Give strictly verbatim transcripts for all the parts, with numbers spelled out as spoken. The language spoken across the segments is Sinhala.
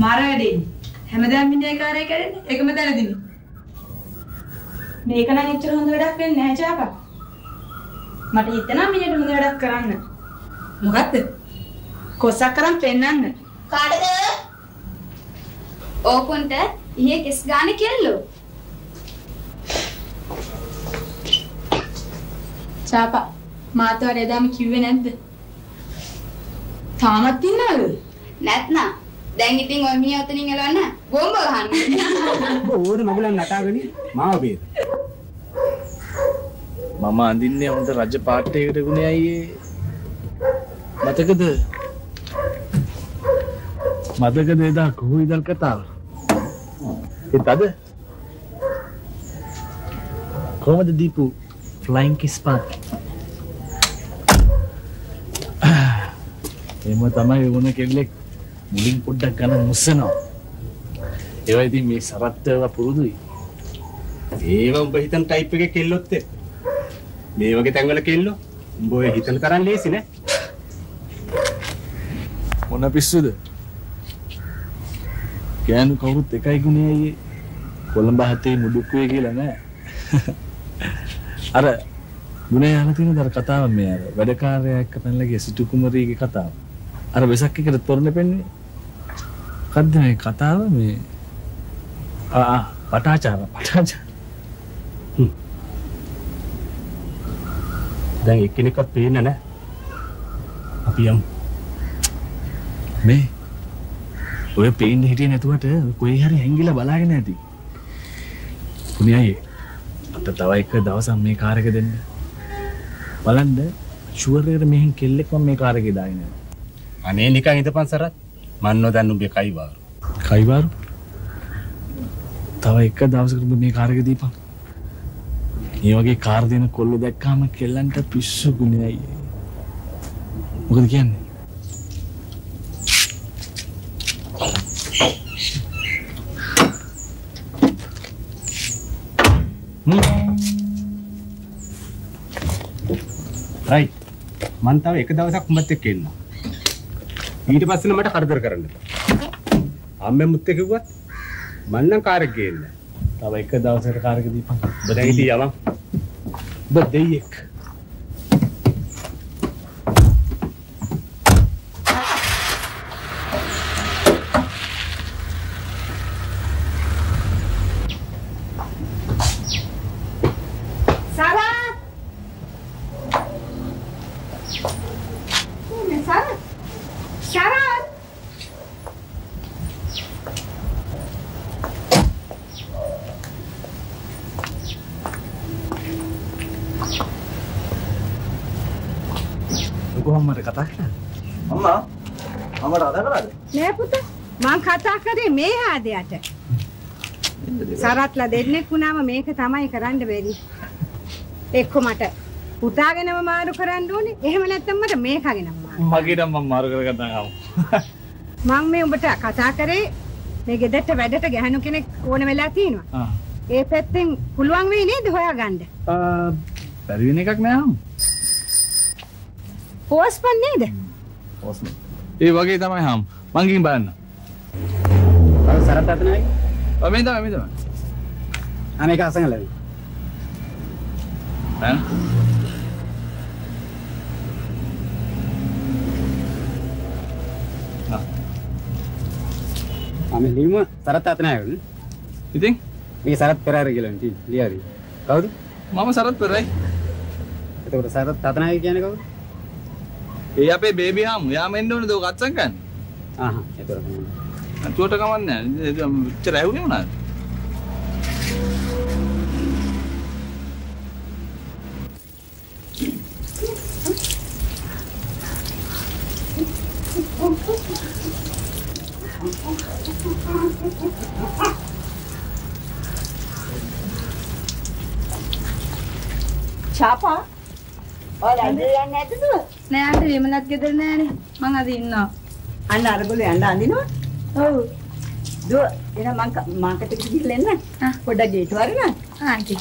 මාරවැඩේ. හැමදාම මිනිහේ කාර්යය කරන්නේ එකම තැනදීනේ. මේක නම් එච්චර හොඳ වැඩක් වෙන්නේ නැහැ චාපා. මට හිතෙනවා මිනිහට හොඳ වැඩක් කරන්න. මොකද්ද? කොස්සක් කරන් පෙන්නන්න. කාටද? ඕපොන්ට ඊයේ කෙස් ගානේ කෙල්ලෝ. චාපා මාතවර එදාම කිව්වේ නැද්ද? තාමත් ඉන්නවද? නැත්නම් දැන් ඉතින් ඔය මිනිහ ඔතනින් එලවන්න බෝම්බ ගහන්න. ඕර මගලන් නටාගෙන මාව බේද. මම අඳින්නේ හොඳ රජ පාට්ටයකට ගුණේ අයියේ. මතකද? මතකද එදා කුහුයිදල් කතාව? ඒත් අද කොහමද දීපු ෆ්ලයින් කිස් පාත්? එම තමයි වුණ කෙල්ලෙක් මුලින් පොඩ්ඩක් ගන්න මුස්සනවා. ඒවා ඉතින් මේ සරත්ව පුරුදුයි. ඒව උඹ හිතන ටයිප් එකේ කෙල්ලොත් එක්ක. මේ වගේ තැන්වල කෙල්ලෝ උඹ ඔය හිතන තරම් ලේසි නෑ. මොන පිස්සුද? ගෑනු කවුරුත් එකයි ගුණේ අයියේ. කොළඹ හතේ මුඩුක්කුවේ කියලා නෑ. අර ගුණේ අහලා තියෙනද අර කතාව මේ අර වැඩකාරයා එක්ක පැනලාගේ සිටු කුමරියගේ කතාව. අර වෙසක් එකට තොරණ පෙන්නේ. මොකද්ද මේ කතාව මේ ආ ආ පටාචාර පටාචාර. දැන් එක්කෙනෙක්වත් පේන්නේ නැහැ. අපි යමු. මේ ඔය පේන්නේ හිටියේ නැතුවට කොහේ හරි හැංගිලා බලාගෙන ඇති. පුණියයි අපිට තව එක දවසක් මේ කාර් එක දෙන්න. බලන්න ෂුවර් එකට මෙහෙන් කෙල්ලෙක් මම මේ කාර් එකේ දාගෙන යනවා. අනේ නිකන් ඉඳපන් සරත්. මන් නොදන්න උඹේ කයිවාරු. කයිවාරු? තව එක දවසකට උඹ මේ කාර් එක දීපන්. මේ වගේ කාර් දෙන කොල්ල දැක්කාම කෙල්ලන්ට පිස්සු ගුණේ අයියේ. මොකද කියන්නේ? රයිට්. මන් තව එක දවසක් උඹත් එක්ක ඉන්නවා. ඊට පස්සේ මට කරදර කරන්න එපා. අම්මෙන් මුත්තේ කිව්වත් මන් නම් කාර් එක ගේන්නේ. තව එක දවසකට කාර් එක දීපන්. දැන් ඉතින් යමන්. ඔබ දෙයියෙක්. කොහොමද කතා කරන්නේ? අම්මා අම්මට අද කරාද? නෑ පුතා මං කතා කරේ මේ ආදයට. සරත්ලා දෙන්නෙක් වුණාම මේක තමයි කරන්න බැරි. එක්ක මට පුතාගෙනම මාරු කරන්න ඕනේ. එහෙම නැත්නම් මට මේකගෙනම මාරු. මගේ නම් මම මාරු කරගන්න ආව. මං මේ උඹට කතා කරේ මේ ගෙදරට වැඩට ගහනු කෙනෙක් ඕන වෙලා තියෙනවා. ආ. ඒ පැත්තෙන් පුළුවන් වෙයි නේද හොයාගන්න? ආ බැරි වෙන එකක් නෑ අම්මා. පෝස්පන් නේද? පෝස්පන්. ඒ වගේ තමයි හම්. මං ගිහින් බලන්න. අර සරත් අත නැහැ. ඔය මේ තමයි මේ තමයි. අනේක අසංගලයි. ඈ? ආ. අනේ ලියුම සරත් අත නැහැ. ඉතින් මේ සරත් පෙරාර කියලා නේ ලියාවි. කවුද? මම සරත් පෙරයි. එතකොට සරත් අත නැහැ කියන්නේ කවුද? ඒ අපේ බේබි හාමු. යාම එන්න ඕනේද ඔක අත්සන් ගන්න? ආහ් ඒතර තමයි. අතුවට කමන්නේ නැහැ. මෙච්චර ඇහුනේ මොනවාද? චාපා ඔයාලා අද යන්නේ නැද්ද? නෑ අද විමලත් ගෙදර නෑනේ. මං අද ඉන්නවා. අන්න අරගොල්ලෝ යන්න අඳිනවා. ඔව්. දුව එන මං මාකට් එකට ගිහලා එන්න. පොඩ්ඩක් ගේට වරන. ආ ඉතින්.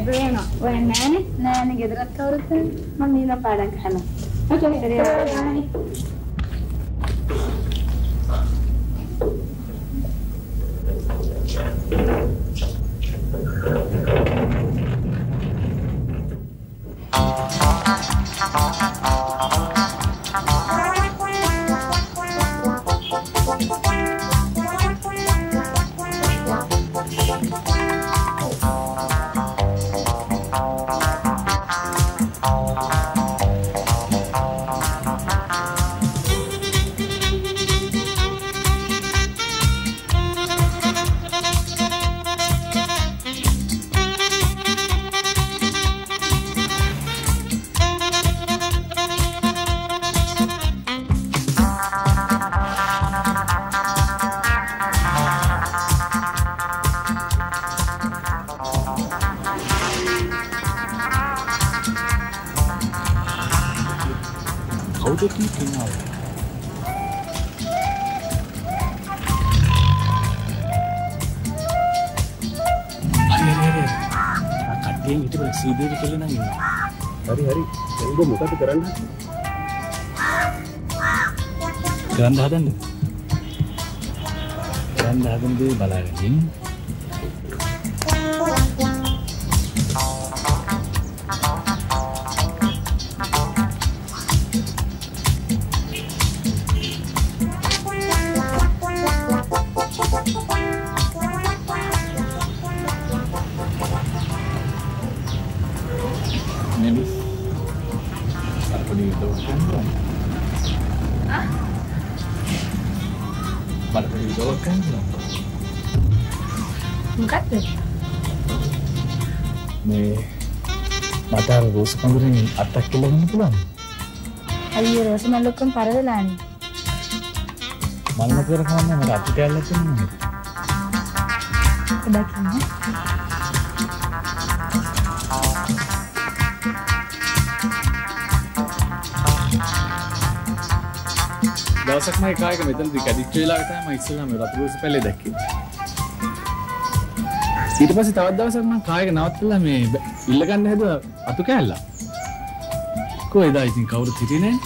බේන. ඔය නෑනේ. නෑනේ ගෙදරත් කවුරුත් මම නින පාඩම් කරනවා. ඔතන ඉතින් සීදේවි කියලා නම් ඉන්නවා. හරි හරි. දැන් ඔබ මොකද කරන්න හදන්නේ? කරන්න හදන්නේ. කරන්න හදන දේ බලාගෙන. මොකක්ද? මේ මට අර රෝස කඳුරෙන් අත්තක් කියලා ගන්න පුළුවන්. අයියෝ රෝස මල් ඔක්කොම පරදලානේ. මල් නතර කරන්නේ මට අත්ති කැල්ලක් දෙන්න. දකින්න. දවසක් මම කායක මෙතනදී කැඩිච්ච වෙලාවට තමයි මම ඉස්සෙල්ලාම රතු රෝස පැලේ දැක්කේ. ඊට පස්සේ තවත් දවසක් මම කායක නවත්තලා මේ ඉල්ල ගන්න හැදුවා අතු කෑල්ලා. කොහෙද ඉතින් කවුරුත් හිටියේ නැහැ.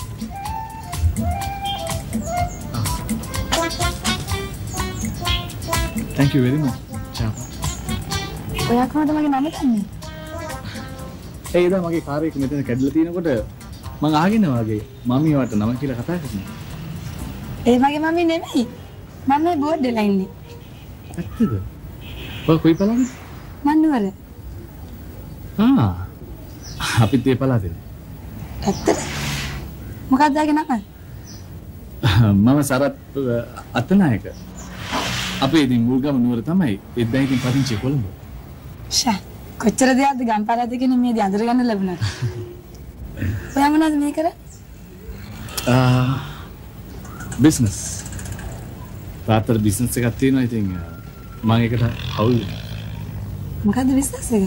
Thank you very much. Ciao. ඔයා කොහොමද මගේ නම දන්නේ? ඒ ඉතින් මගේ කාර් එක මෙතන කැඩලා තියෙනකොට මම ආගෙන වගේ මම්මී වට නම කියලා කතා කරනවා. ඒ මගේ මම්මී නෙමෙයි. මම මේ බෝඩ් එකේ ඉන්නේ. ඇත්තද? ඔය කොයි පළාතද? මන්නුවර. ආ. අපිත් ඒ පළාතේ. ඇත්තද? මොකක්ද ආගේ නම? මම සරත් අතනායක. අපේ ඉතින් මුල්ගම නුවර තමයි. ඒ දැන් ඉතින් පදිංචි කොළඹ. ෂා. කොච්චර දෙයක්ද ගම්පාරාද කියන මේ දේ අඳුර ගන්න ලැබුණා. ඔයා මොනවද මේ කරන්නේ? ආ බිස්නස්. තාත්තට බිස්නස් එකක් තියෙනවා ඉතින් මම ඒකට හවුල් වෙනවා. මොකද්ද බිස්නස් එක?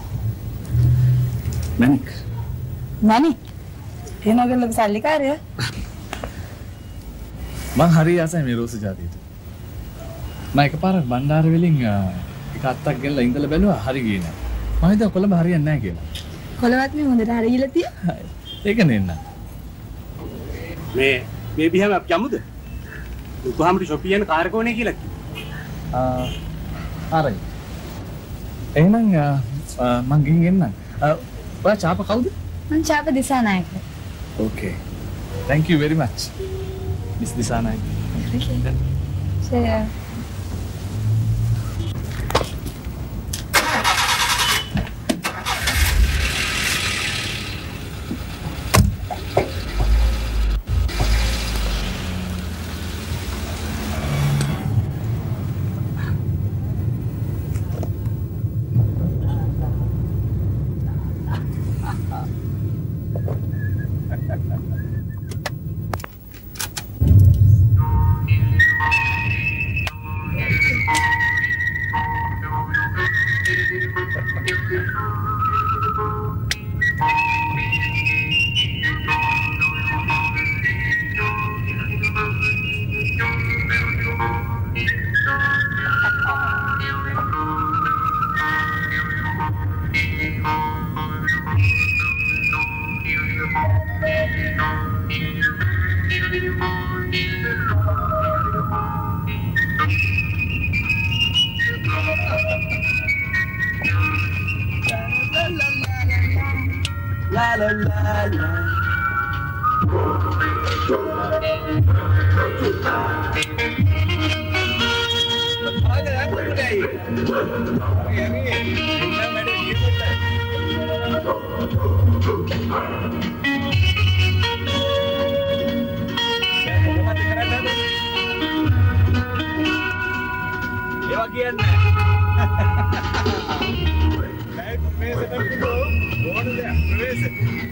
මැනික්. මැනික්? එනගල ලොකු සල්ලිකාරයා. මං හරි ආසයි මේ රෝස ජාතියට. මම එකපාරක් බණ්ඩාර වෙලින් එක අත්තක් ගෙනලා ඉඳලා බැලුවා හරි ගියේ නෑ. මම හිතුවා කොළඹ හරියන්නේ නෑ කියලා. කොළවත් මේ හොඳට හරියලා තියෙනවා. ඒක නෙන්න. මේ බේබි හැම අපි යමුද? උතුහාමට ෂොපි යන කාර් කෝනේ කියලා කිව්වා. ආ හරි. එහෙනම් මං ගිහින් එන්නම්. ඔයා චාප කවුද? මං චාප Dissanayake. Okay. Thank you very much. Miss Disanayake. Okay. Sure. La la la la. bagian. Kayak profesor tapi itu, boleh deh, profesor.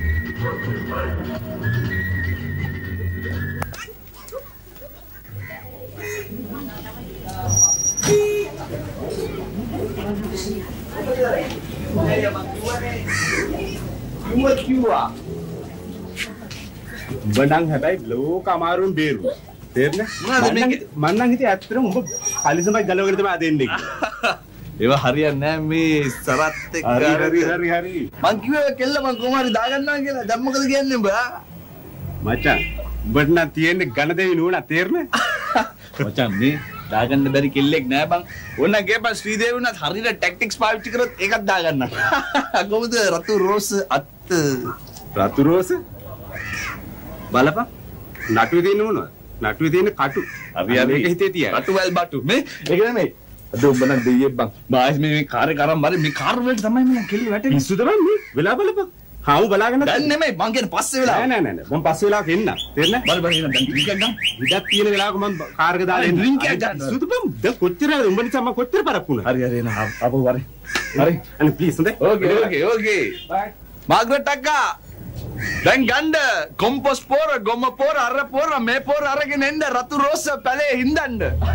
Benang හැබැයි ලෝක අමාරුවෙන් බේරුවා. තේරෙන්නේ? මම නම් හිතේ ඇත්තටම උඹ කලිසමයි ගලවගෙන තමයි දෙන්නේ කියලා. ඒව හරියන්නේ නැහැ මේ සරත් එක්ක. හරි හරි හරි හරි. මං කිව්වේ කෙල්ල මං කොහොම හරි දාගන්නවා කියලා. දැන් මොකද කියන්නේ උඹ? මචං උඹට නම් තියෙන්නේ ඝන දෙවි නෝන තේරෙන්නේ? මචං මේ දාගන්න බැරි කෙල්ලෙක් නෑ බං. ඕන ගේපන් ශ්‍රීදේවි උනත් හරියට ටැක්ටික්ස් පාවිච්චි කරොත් ඒකත් දාගන්න. කොහොමද රතු රෝස් අත් රතු රෝස බලපන් නටුවේ තියෙන මොනවද? නටුවේ තියෙන කටු. අපි අපි මේක හිතේ තියන්න. කටු වැල් බටු මේ ඒක නෙමෙයි. අද උඹ නම් දෙයියෙක් බං. බාස් මේ මේ කාර්ය කරන් බරි මේ කාර් වලට තමයි මම කෙල්ල වැටෙන්නේ. පිස්සුද බං මේ? වෙලා බලපන්. හා උ බලාගෙන දැන් නෙමෙයි මං කියන්නේ පස්සේ වෙලා. නෑ නෑ නෑ මම පස්සේ වෙලාවක එන්න. තේරෙන්නේ? බල බල ඉන්න දැන් ඩ්‍රින්ක් එකක් ගන්න. ඉඩක් තියෙන වෙලාවක මම කාර් එක දාලා එන්න. ඩ්‍රින්ක් එකක් ගන්න. පිස්සුද බං? දැන් කොච්චර උඹ නිසා මම කොච්චර පරක්කු වුණා. හරි හරි එන ආපහු වරේ. හරි. අනේ ප්ලීස් හොඳයි. ඕකේ ඕකේ ඕකේ. මාග්‍රට් අක්කා දැන් ගන්න කොම්පොස් පොර ගොම පොර අර පොර මේ පොර අරගෙන එන්න රතු රෝස පැලේ හින්දන්න.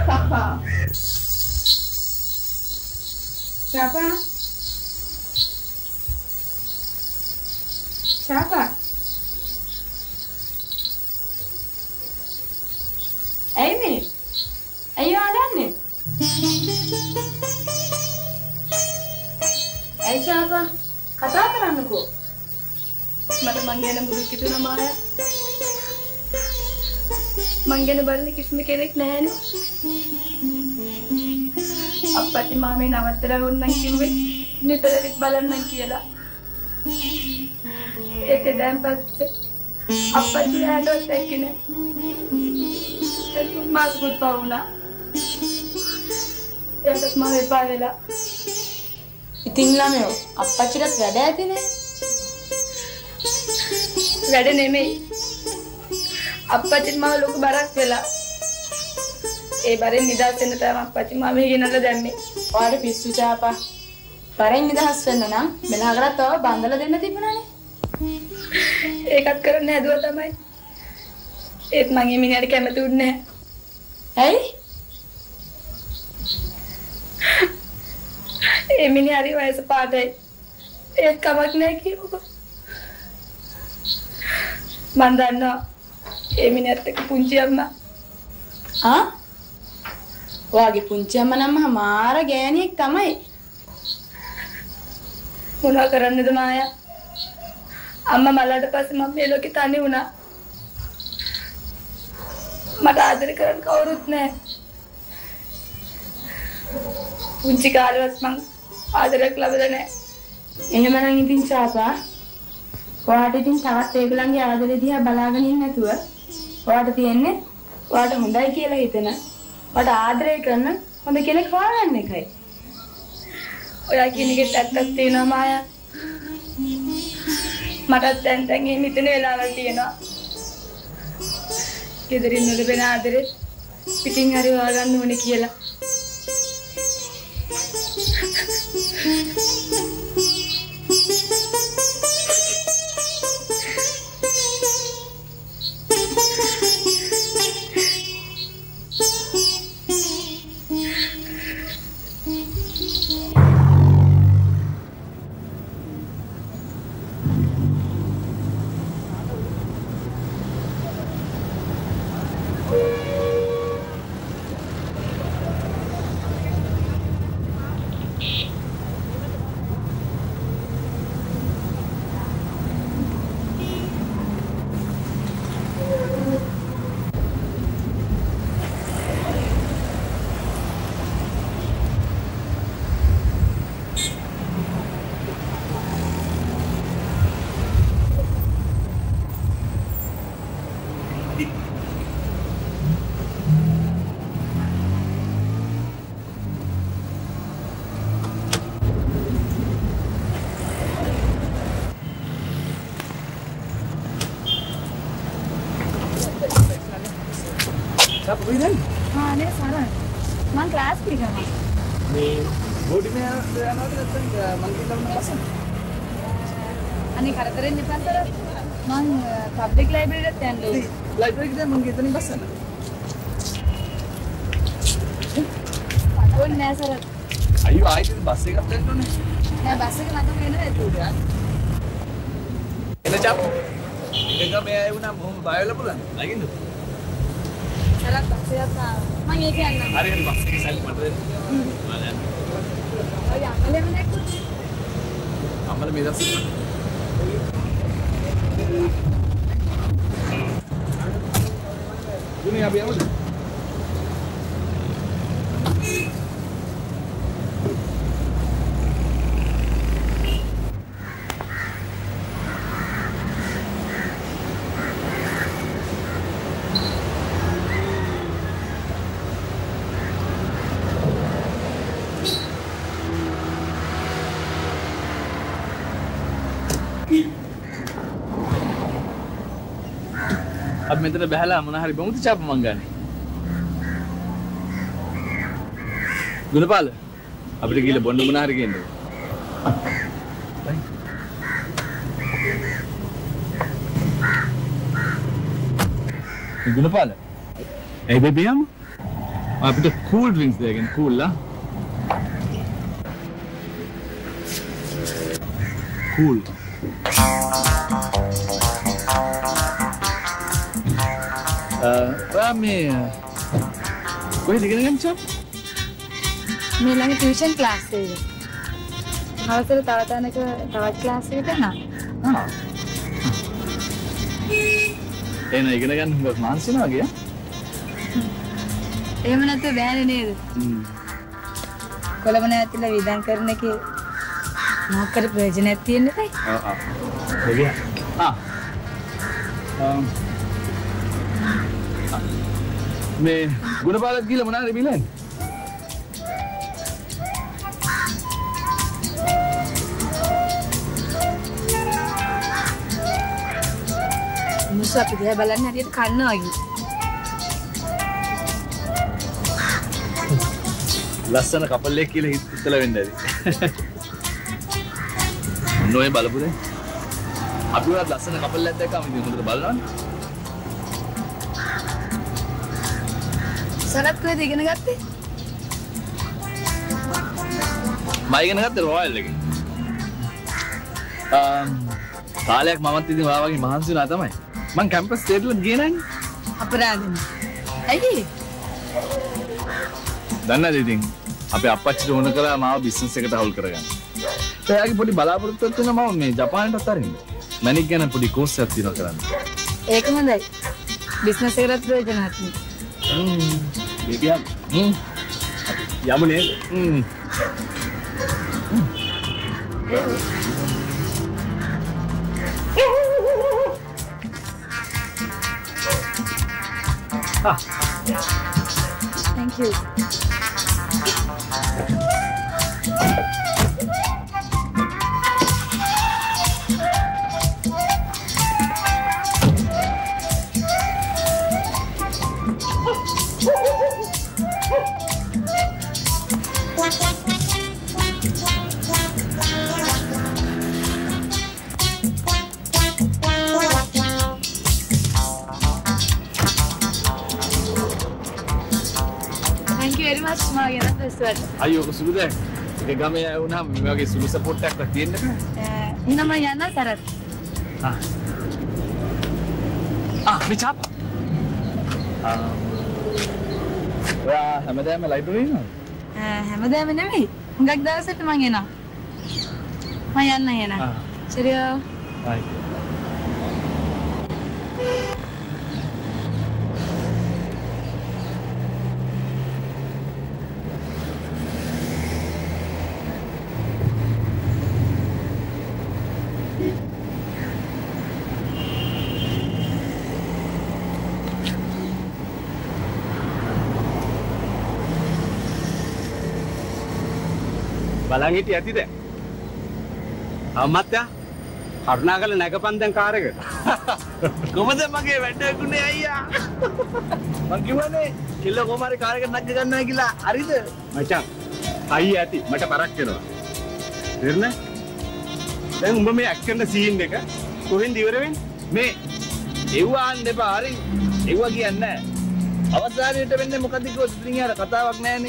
Siapa? Siapa? Amy, ayo adanya. Eh siapa? Kata apa anakku? මට මං ගැන මුරුක් හිතුණා මායා. මං ගැන බලන්න කිසිම කෙනෙක් නැහැනේ. අප්පච්චි මාමේ නවත්තලා වුණා කිව්වේ නිතරම බලන්නම් කියලා. ඒක දැන් පස්සේ අප්පච්චි හැදොත් දැක්කේ නෑ. ඒක මාසුත් පාවුණා. ඒකත් මම එපා වෙලා. ඉතින් ළමයෝ අප්පච්චිටත් වැඩ ඇතිනේ. වැඩ නෙමෙයි. අප්පච්චිට මම ලොකු බරක් වෙලා. ඒ බරෙන් නිදහස් වෙන්න තමයි අප්පච්චි මම ගෙනල්ලා දැම්මේ. ඔයාලට පිස්සු චාපා. බරෙන් නිදහස් වෙන්න නම් මෙලහකටත් තව බන්දලා දෙන්න තිබුණානේ. ඒකත් කරන්න හැදුවා තමයි. ඒත් මං මේ මිනිහට කැමති වුණේ නැහැ. ඇයි? ඒ මිනිහ හරි වයස පාටයි. ඒත් කමක් නැහැ කියමුකෝ. මන් දන්නවා ඒ මිනිහත් එක්ක පුංචි අම්මා. ආ? ඔයාගේ පුංචි අම්මා නම් මාර ගෑණියෙක් තමයි. මොනවා කරන්නද මායා? අම්මා මලට පස්සේ මම මේ ලෝකේ තනි වුණා. මට ආදර කරන්න කවුරුත් නැහැ. පුංචි කාලේවත් මං ආදරයක් ලැබෙලා නැහැ. එහෙමනම් ඉතින් චාපා ඔයාට ඉතින් තවත් ඒගොල්ලන්ගේ ආදරේ දිහා බලාගෙන ඉන්න නැතුව ඔයාට තියෙන්නේ ඔයාට හොඳයි කියලා හිතන ඔයාට ආදරය කරන හොඳ කෙනෙක් හොයාගන්න එකයි. ඔයා කියන එකත් ඇත්තක් තියෙනවා මායා. මටත් දැන් දැන් මේ මිතන වෙලාවල් තියෙනවා. ගෙදරින් නොලැබෙන ආදරේ පිටින් හරි හොයාගන්න ඕනේ කියලා. Siapa kowe ආ නේ සරත්. මං ක්ලාස් එකට යනවා. මේ බෝඩි මේ යනවාද නැත්නම් මං කිව්වම පස්සෙන්. අනේ කරදරෙන් එපා සරත්. මං පබ්ලික් ලයිබ්‍රරියට යන්න ඕනේ. ලයිබ්‍රරි එකේ මං ගෙතනින් බස්සන්න. ඕනේ නෑ සරත්. අයියෝ ආයිත් බස් එකක් ගන්න ඕනේ. නෑ බස් එක ළඟම එනවා ඒක. එන චප්. එක ගමේ ආයෙ වුණා මොහොම බය වෙලා පුළුවන්. නගින්ද? සරත් බස් එකක් ආවා. මං ඒක යන්නම්. හරි හරි බස් එකේ සල්ලි මට දෙන්න. මම යන්න. ඔය අම්මලෙම නැක්කුත්. අම්මලා මේ දවස් දුනේ අපි යමුද? අපි මෙතන බහැලා මොන හරි බමුතු චාප මං ගන්න. ගුණපාල අපිට ගිහලා බොන්න මොන හරි ගේන්න. ගුණපාල. ඒ බේබියම් අපිට කූල් ඩ්‍රින්ක්ස් දෙකෙන් කූල් ලා. කූල්. Uh, මේ කොහෙද ඉගෙන ගන්න චප්? මේ ළඟ ටියුෂන් ක්ලාස් එකේ. අවසර තව තැනක තවත් ක්ලාස් එකකට යනවා. ආ. එන ඉගෙන ගන්න හුඟක් මාන්සි වෙනවා වගේ. එහෙම නැත්නම් බෑනේ නේද? හ්ම්. කොළඹ නැතිලා විඳන් කරන එකේ මොකක් කර ප්‍රයෝජනයක් තියෙන්නේ නැයි. ආ ආ. දෙවියා. ආ. um මේ ගුණපාලත් ගිහලා මොනවාද බිලන්නේ? මිනිස්සු අපි දිහා බලන්නේ හරියට කන්නා වගේ. ලස්සන කපල් එකක් කියලා හිතලා වෙන්න ඇති. නොයේ බලපුදේ. අපි වුණත් ලස්සන කපල් එකක් දැක්කම ඉතින් හොඳට බලනවනේ. සරත් කොහෙද ඉගෙන ගත්තේ? මම ඉගෙන ගත්තේ රොයල් එකේ. අම් කාලයක් මමත් ඉතින් ඔයා වගේ මහන්සි වුණා තමයි. මං කැම්පස් ස්ටේට්ලත් ගියේ නැන්නේ. අපරාධනේ. ඇයි? දන්නවද ඉතින් අපේ අප්පච්චිට ඕන කරා මාව බිස්නස් එකට අවුල් කරගන්න. එයාගේ පොඩි බලාපොරොත්තුවක් තියෙනවා මම මේ ජපානයටත් අරින්න. මැනික් ගැන පොඩි කෝස් එකක් තියෙනවා කරන්න. ඒක හොඳයි. බිස්නස් එකකට ප්‍රයෝජනවත් නේ. හ්ම්. බේබියා. හ්ම්. යමු නේද? හ්ම්. Ah. Thank you. අයියෝ සුළුද? ඒක ගමේ අය වුණාම මේ වගේ සුළු සපෝට් එකක් තියෙන්න බෑ. එහෙනම් මම යන්න සරත්. ආ. ආ මේ චාප්. ආ. ඔයා හැමදාම ලයිබ්‍රරි එනවද? හැමදාම නෙමෙයි. හුඟක් දවසට මම එනවා. මම යන්න එහෙනම්. ආ. cheerio. bye. බලන් හිටිය ඇතිද? අම්මත්තා කරුණාකර නැගපන් දැන් කාර් එකට. කොහමද මගේ වැඩකුනේ අයියා? මං කිව්වනේ කිල්ල කොමාරි කාර් එකට නැග ගන්නවා කියලා. හරිද? මචං අයියා ඇති මට බරක් වෙනවා. තේරුණා? දැන් උඹ මේ ඇක්ට් කරන සීන් එක කොහෙන්ද ඉවර වෙන්නේ? මේ එව්වා අන්න එපා හරි. එව්වා කියන්නේ නැහැ. අවසානයේට වෙන්නේ මොකද කිව්වොත් ඉතින් යාර කතාවක් නැහැනේ.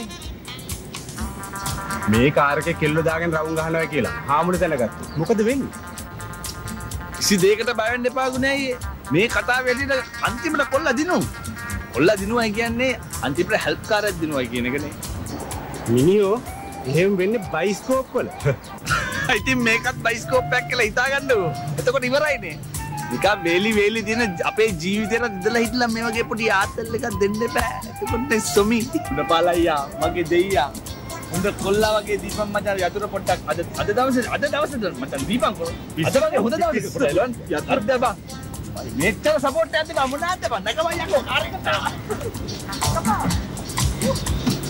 මේ කාර් එකේ කෙල්ල දාගෙන රවුම් ගහනවා කියලා. හාමුදුරුවෝ දැනගත්තා. මොකද වෙන්නේ? කිසි දෙයකට බය වෙන්න එපා ගුණේ අයියේ. මේ කතාවේ ඇටියට අන්තිමට කොල්ල දිනු. කොල්ල දිනුවයි කියන්නේ අන්තිමට හෙල්ප් කාර්යයක් දිනුවයි කියන එකනේ. මිනියෝ එහෙම වෙන්නේ බයිස්කෝප් වල. ඉතින් මේකත් බයිස්කෝප් එකක් කියලා හිතා ගන්නකෝ. එතකොට ඉවරයිනේ. නිකන් වේලි වේලි දින අපේ ජීවිතේට ඉඳලා හිටලා මේ වගේ පොඩි ආතල් එකක් දෙන්න එපා. එතකොට සොමි උඩපාලයියා මගේ දෙයියා. උඹ කොල්ලා වගේ දීපන් මචං යතුරු පොට්ටක් අද අද දවසේ අද දවසේ මචං දීපන් කො. අද වගේ හොඳ දවසක පොඩ්ඩක් ලොන් යතුරු දෙපන්. මෙච්චර සපෝට් එකක් දෙපන් මොනවාද දෙපන්. නැගම යකෝ කාර් එකට.